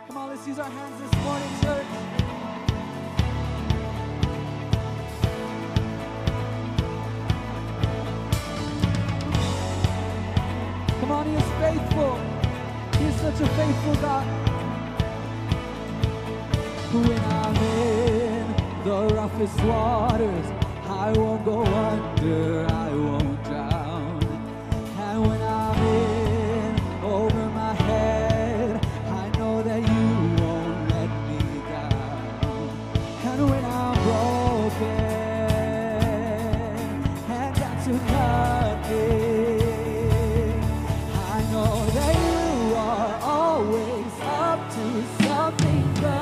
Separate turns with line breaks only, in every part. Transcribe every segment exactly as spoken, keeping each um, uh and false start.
Come on, let's use our hands this morning, church. Come on, He is faithful. He is such a faithful God. When I'm in the roughest waters, I won't go under, I won't drown. And when I'm in over my head, I know that You won't let me down. And when I'm broken and down to nothing, I know that You are always up to something good.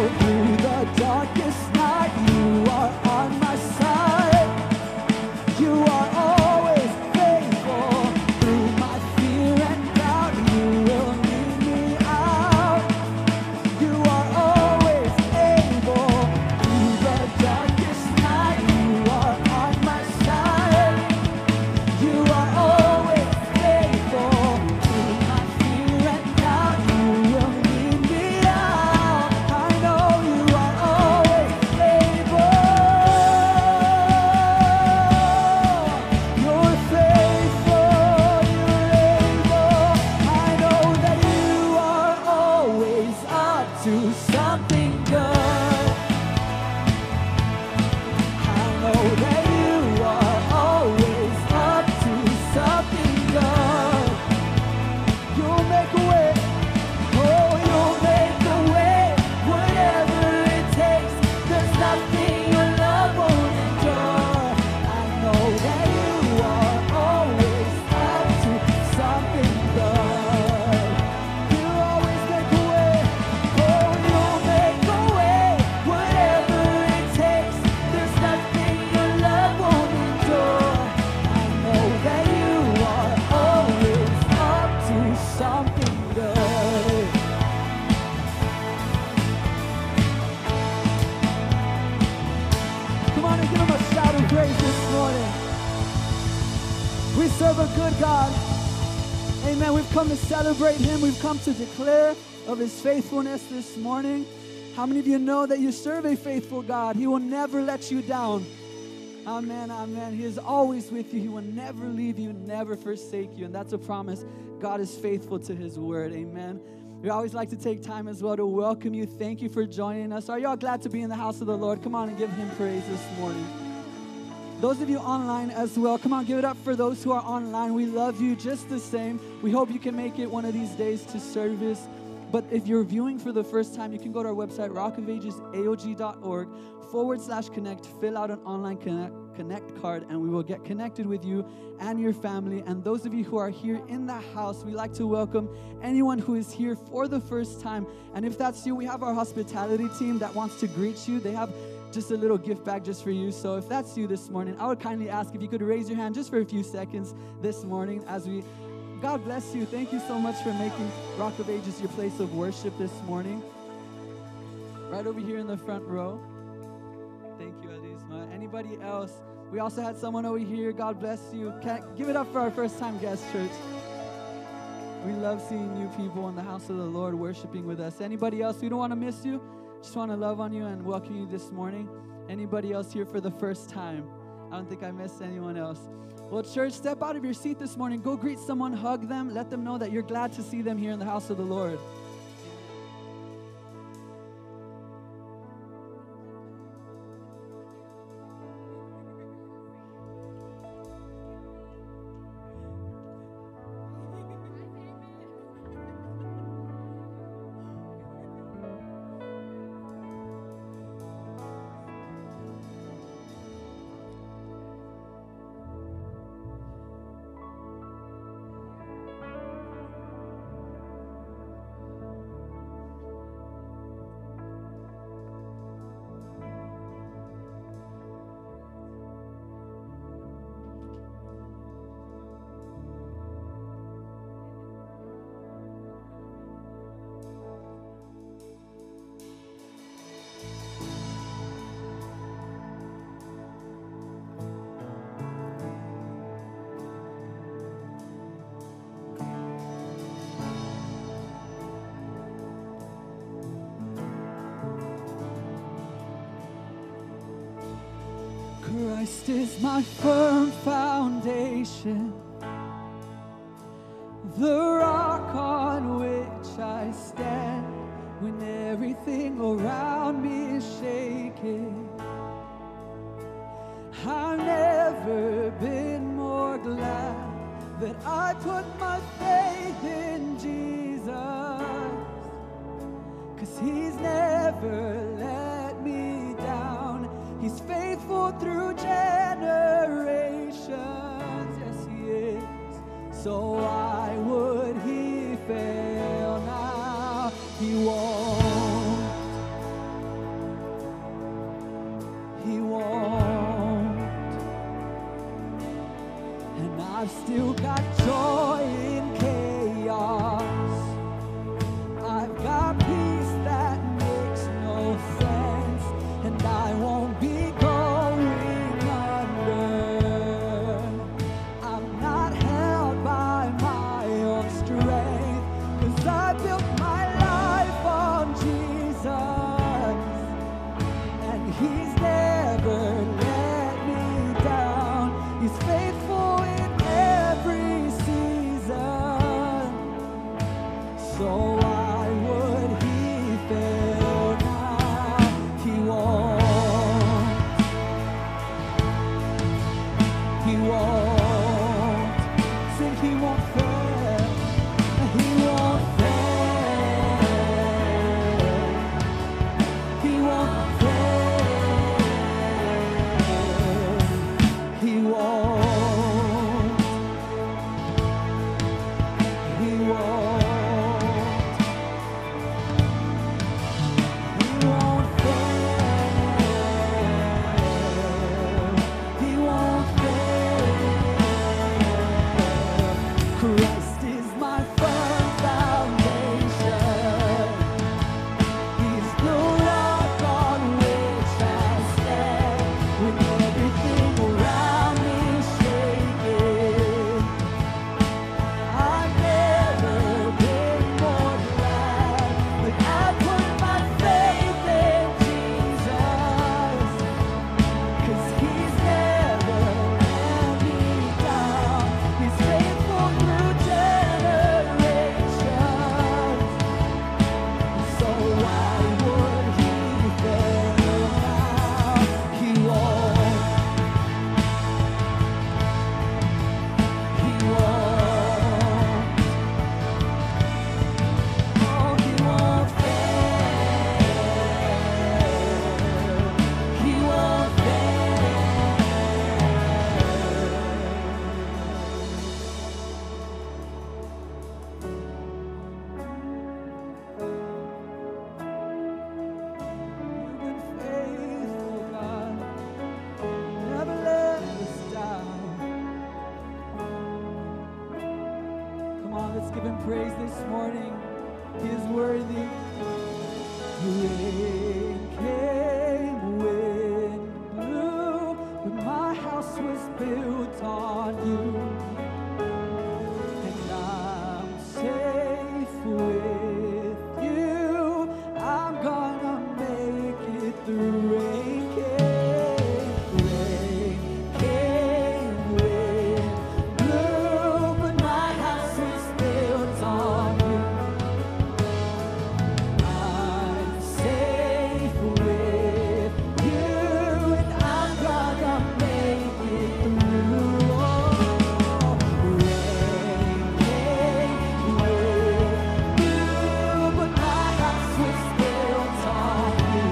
You serve a good God. Amen. We've come to celebrate him. We've come to declare of his faithfulness this morning. How many of you know that you serve a faithful God? He will never let you down. Amen, amen. He is always with you. He will never leave you, never forsake you. And that's a promise. God is faithful to his word. Amen. We always like to take time as well to welcome you. Thank you for joining us. Are you all glad to be in the house of the Lord? Come on and give him praise this morning. Those of you online as well, come on, give it up for those who are online. We love you just the same. We hope you can make it one of these days to service. But if you're viewing for the first time, you can go to our website, rock of ages a o g dot org forward slash connect, fill out an online connect, connect card, and we will get connected with you and your family. And those of you who are here in the house, we like to welcome anyone who is here for the first time. And if that's you, we have our hospitality team that wants to greet you. They have just a little gift bag just for you. So if that's you this morning, I would kindly ask if you could raise your hand just for a few seconds this morning as we God bless you. Thank you so much for making Rock of Ages your place of worship this morning. Right over here in the front row. Thank you, Elisma. Anybody else? We also had someone over here. God bless you. Can, give it up for our first-time guest, church. We love seeing new people in the house of the Lord worshiping with us. Anybody else? We don't want to miss you. Just want to love on you and welcome you this morning. Anybody else here for the first time? I don't think I missed anyone else. Well, church, step out of your seat this morning. Go greet someone, hug them, let them know that you're glad to see them here in the house of the Lord. Christ is my firm foundation, the rock on which I stand when everything around me is shaking. I've never been more glad that I put my faith in Jesus, 'cause he's never let me down. He's faithful through generations, yes he is. So why would he fail now? He won't, he won't. And I've still got joy in chaos. I've got peace that makes no sense, and I won't be going under. I'm not held by my own strength, 'cause I built my life on Jesus, and he's never let me down. He's faithful in every season. So why would he fail now? He won't. He won't. Sing, he won't fail. He won't fail. He won't fail. He won't. He won't. He won't fail. He won't fail. Christ is my firm foundation. He's the rock on which I stand when everything around me is praise this morning. He is worthy. Rain came, wind blew, but my house was built on you. And I'm safe with you. I'm gonna make it through. Rain came, rain came, wind blew, but my house was built on you. I'm safe with you, and I'm gonna make it through. Oh, rain came, wind blew, but my house was built on you.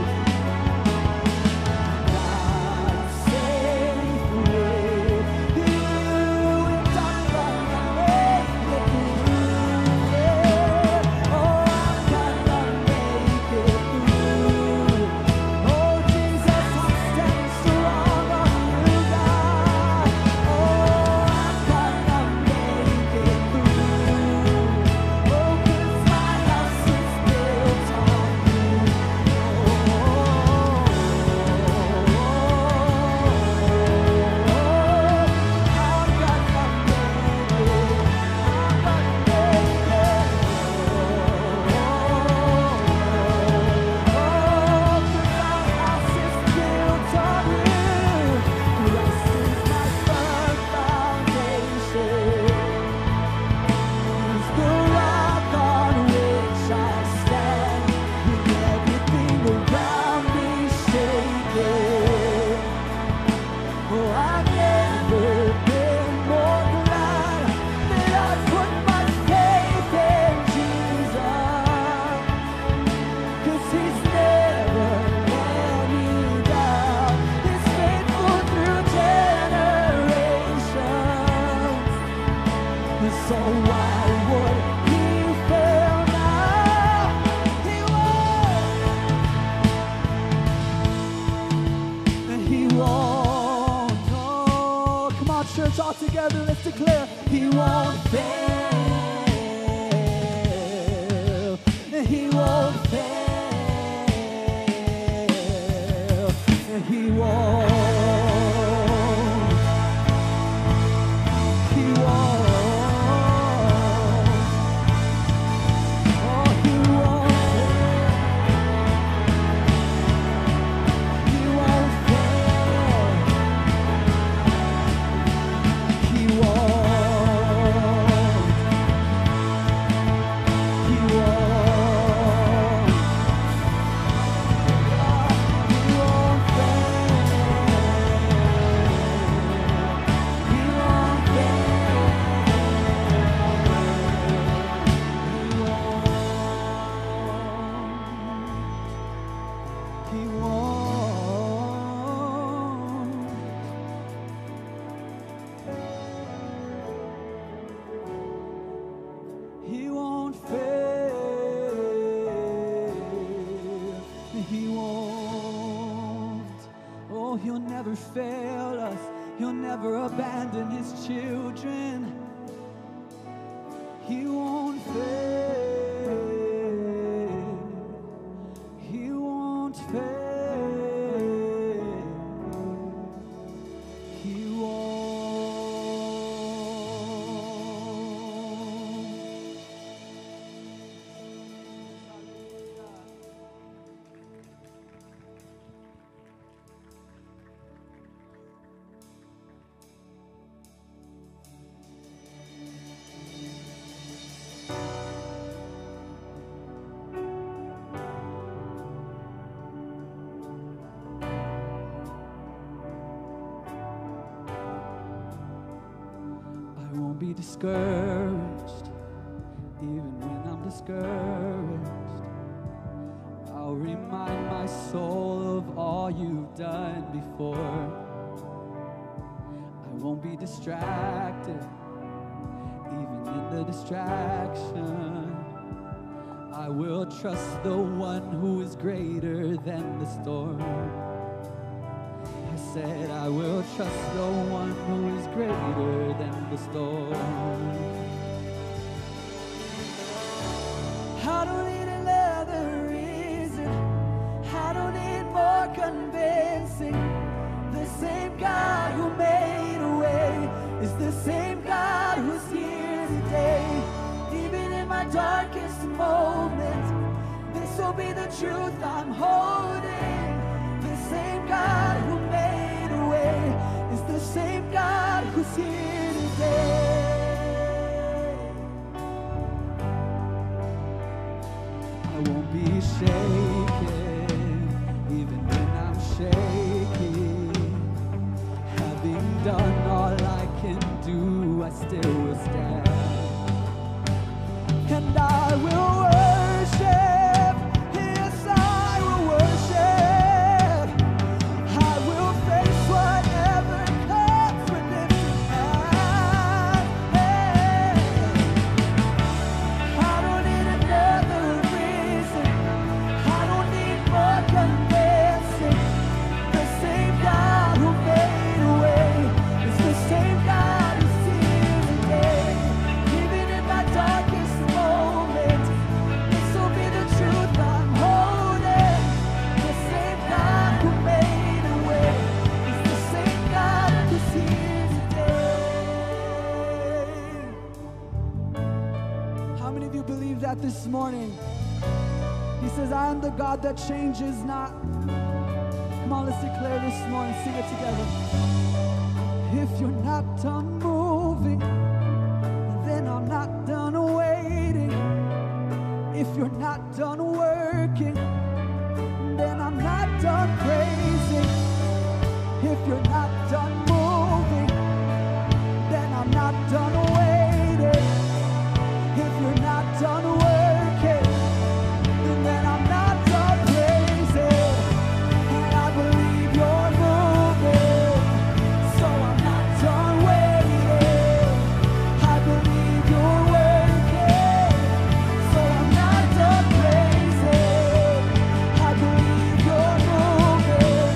I'm safe with you, and I'm gonna make it through. Yeah. Oh, I'm gonna make it through. Oh, Jesus, I'm standing strong on you, God. Oh, I'm gonna make it through. Oh, 'cause my house is built on you. Oh, I've never been more glad that I put my faith in Jesus, 'cause He's never let me down. He's faithful through generations, and so why would He fail now? He won't, and He won't. Come on, church, all together, let's declare He won't fail. He won't fail. He won't. He won't. Oh, He won't fail. He won't fail. He won't. He won't. He won't fail. He won't fail. He won't. He won't. He won't fail. He won't. Oh, He'll never fail us. He'll never abandon His children. He won't fail. He won't fail. He won't. I won't be discouraged, even when I'm discouraged. I'll remind my soul of all you've done before. I won't be distracted, even in the distraction. I will trust the one who is greater than the storm. I said I will trust the one who is greater than the storm. I don't need another reason. I don't need more convincing. The same God who made a way is the same God who's here today. Even in my darkest moment, this will be the truth I'm holding. The same God who made a way is the same God who's here today. I won't be shaken, even when I'm shaking. Having done all I can do, I still will stand. And I will worship, yes, I will worship. I will face whatever comes with lifted hand. I don't need another reason. I don't need more convincing. The same God who made a way is the same God who's here today. Even in my darkest moment, this will be the truth I'm holding. The same God who made a way is the same God who's here today. How many of you believe that this morning? He says, I am the God that changes not. Come on, let's declare this morning. Sing it together. If you're not done moving, then I'm not done waiting. If you're not done working, then I'm not done praising. If you're not done moving, then I'm not done waiting. If you're not done working, then I'm not done praising. And I believe you're moving, so I'm not done waiting. I believe you're working, so I'm not done praising. I believe you're moving,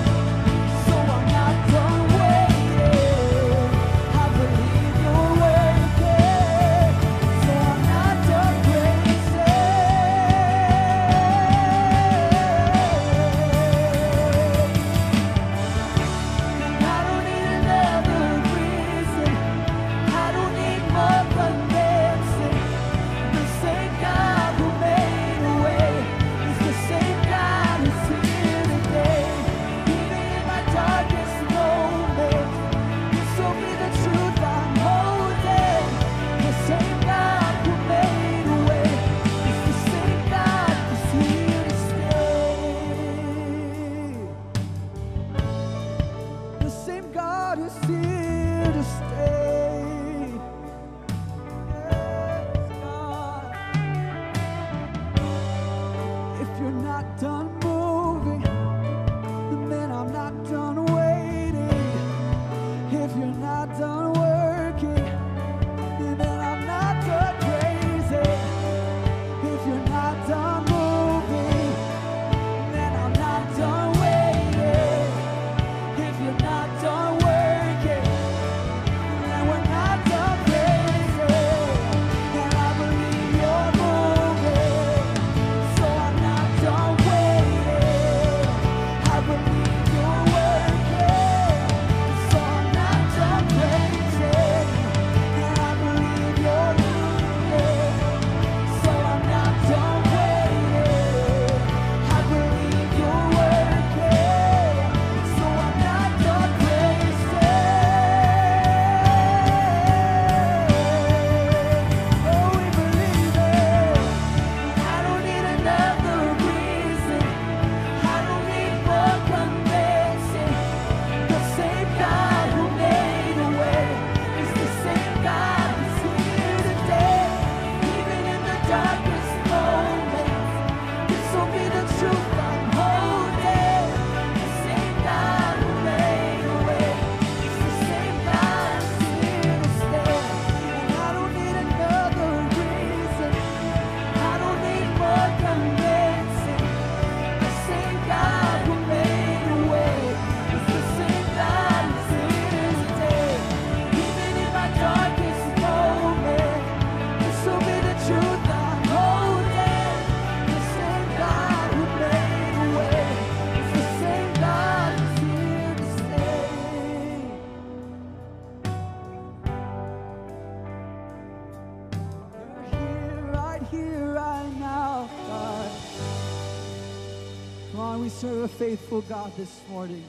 serve a faithful God this morning.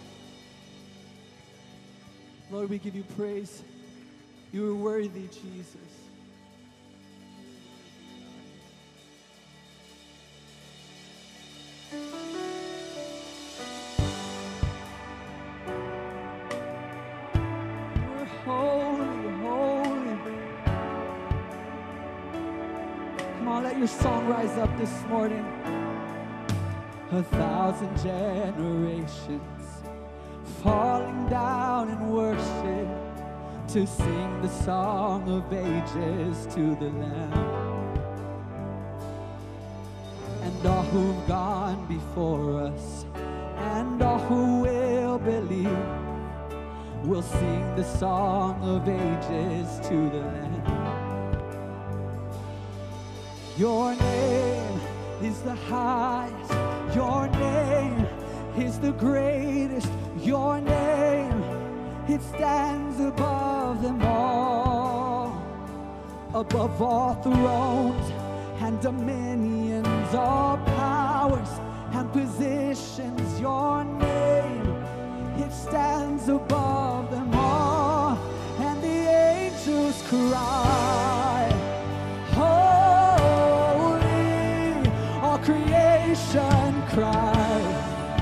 Lord, we give you praise. You are worthy, Jesus. You're holy, holy. Come on, let your song rise up this morning. A thousand generations falling down in worship to sing the song of ages to the Lamb. And all who've gone before us and all who will believe will sing the song of ages to the Lamb. Your name is the highest. Your name is the greatest. Your name, it stands above them all. Above all thrones and dominions, all powers and positions. Your name, it stands above them all. And the angels cry, holy, all creation cries,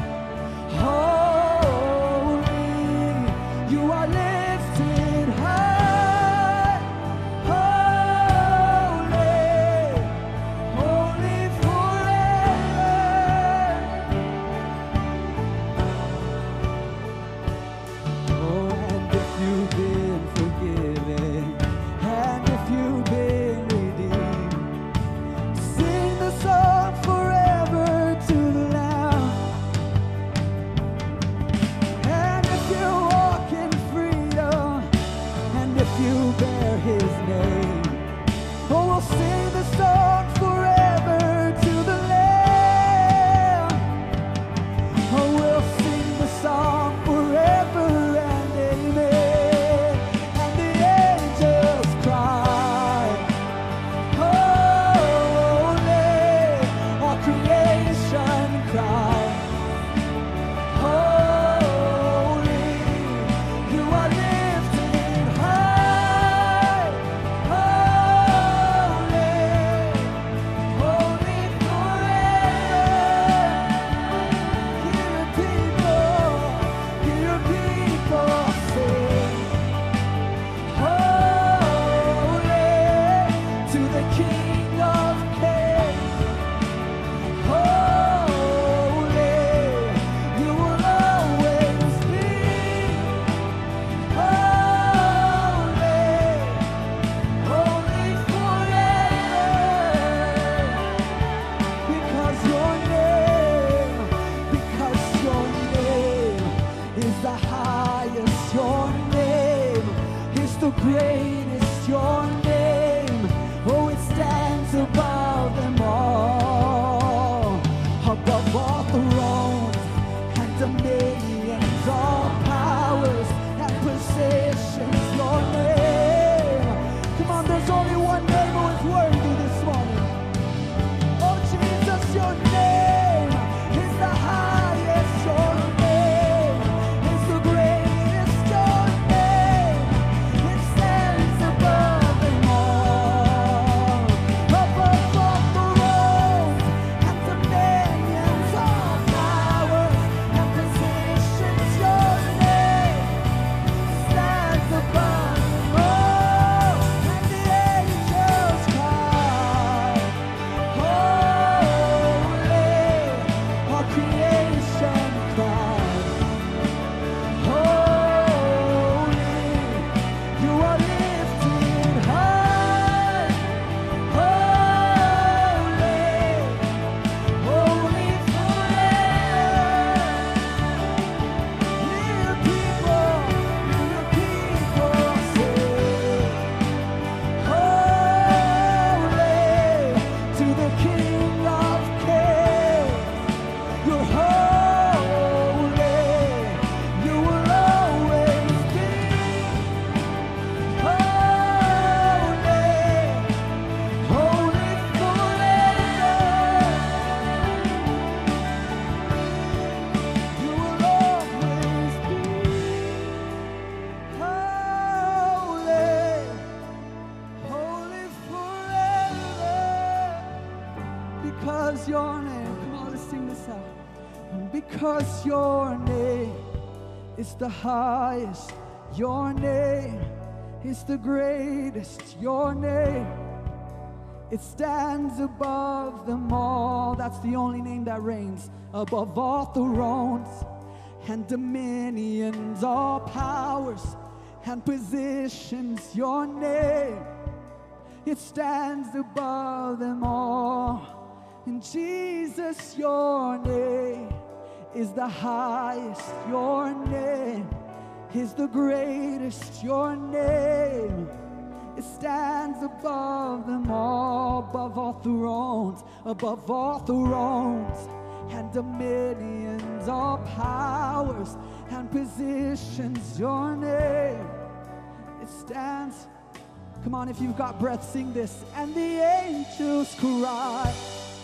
holy, you are lifted high, holy, holy forever. Oh, and if you've been forgiven, and if you've been redeemed, sing the song forever to the Lamb. And if you walk in freedom, and if you bear his name, oh, we'll sing the song forever to the Lamb. Oh, we'll sing the song forever and amen. And the angels cry, holy, all creation cries, holy, you are lifted high, holy, holy forever. Hear people, hear people sing, holy, to the King of Kings. Holy, you will always be. Holy, holy forever. Because your name, because your name is the highest. Your name is the greatest. Your name, oh, it stands above them all. Above all thrones and dominions, all powers and positions. Your name, come on, there's only one name who is worthy this morning. Oh, Jesus, your name is the highest. Your name is the greatest. Your name, it stands above them all. Above because your name, come on, let's sing this out. And because your name is the highest, your name is the greatest, your name, it stands above them all. That's the only name that reigns above all thrones and dominions, all powers and positions. Your name, it stands above them all. And Jesus, your name is the highest, your name is the greatest, your name, it stands above them all, above all thrones, above all thrones and dominions, all powers and positions. Your name, it stands. Come on, if you've got breath, sing this. And the angels cry,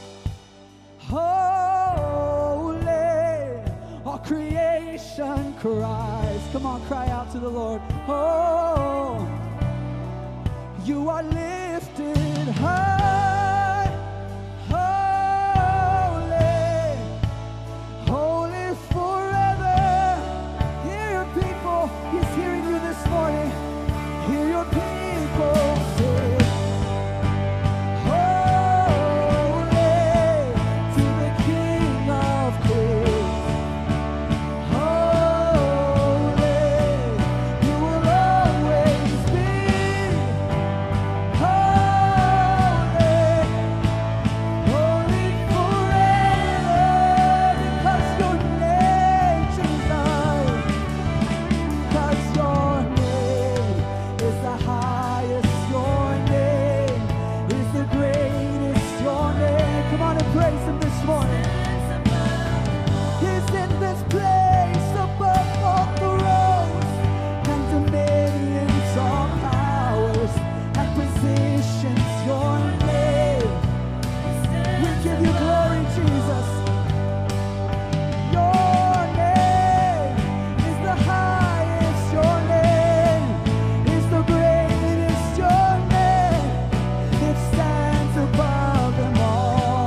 holy, all creation cries. Come on, cry out to the Lord. Oh, you are lifted high, holy, holy forever. Hear your people, he's hearing you this morning. Hear your people say, holy to the King of Kings. Holy, you will always be. Praise him this morning. He's in this place above all thrones and dominions, all powers and positions. Your name, we give you glory, Jesus. Your name is the highest. Your name is the greatest. Your name, it stands above them all.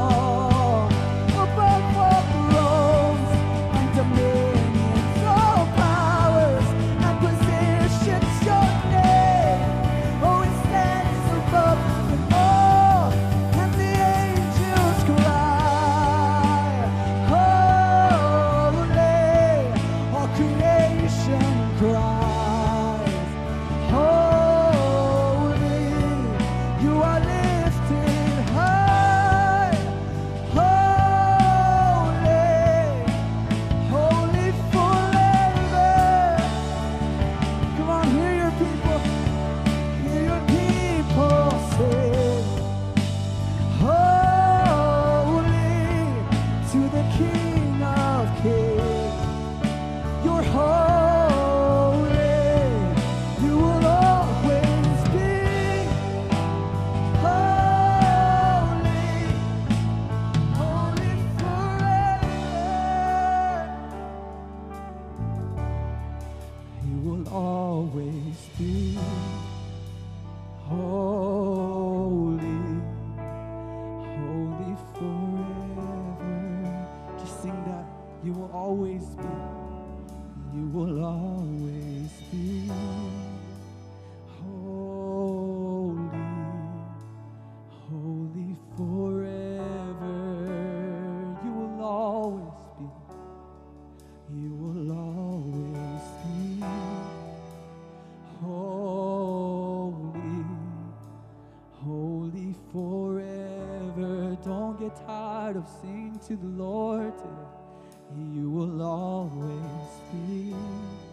Tired of singing to the Lord today. You will always be